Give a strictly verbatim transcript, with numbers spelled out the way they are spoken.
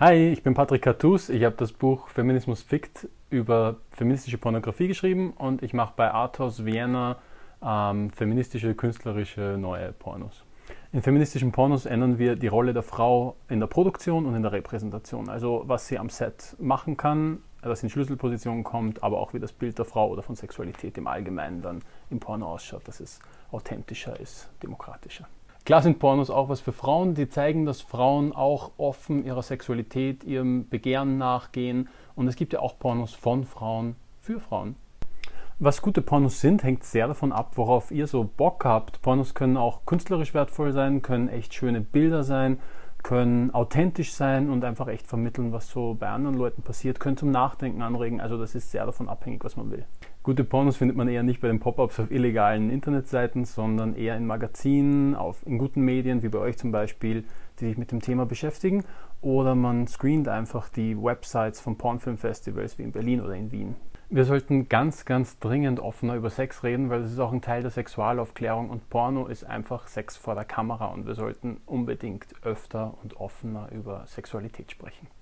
Hi, ich bin Patrick Cartus. Ich habe das Buch Feminismus fickt über feministische Pornografie geschrieben und ich mache bei Arthouse Vienna ähm, feministische, künstlerische neue Pornos. In feministischen Pornos ändern wir die Rolle der Frau in der Produktion und in der Repräsentation. Also was sie am Set machen kann, dass sie in Schlüsselpositionen kommt, aber auch wie das Bild der Frau oder von Sexualität im Allgemeinen dann im Porno ausschaut, dass es authentischer ist, demokratischer. Klar sind Pornos auch was für Frauen, die zeigen, dass Frauen auch offen ihrer Sexualität, ihrem Begehren nachgehen. Und es gibt ja auch Pornos von Frauen für Frauen. Was gute Pornos sind, hängt sehr davon ab, worauf ihr so Bock habt. Pornos können auch künstlerisch wertvoll sein, können echt schöne Bilder sein, können authentisch sein und einfach echt vermitteln, was so bei anderen Leuten passiert, können zum Nachdenken anregen. Also das ist sehr davon abhängig, was man will. Gute Pornos findet man eher nicht bei den Pop-ups auf illegalen Internetseiten, sondern eher in Magazinen, auf, in guten Medien, wie bei euch zum Beispiel, die sich mit dem Thema beschäftigen. Oder man screent einfach die Websites von Pornfilmfestivals wie in Berlin oder in Wien. Wir sollten ganz, ganz dringend offener über Sex reden, weil das ist auch ein Teil der Sexualaufklärung und Porno ist einfach Sex vor der Kamera und wir sollten unbedingt öfter und offener über Sexualität sprechen.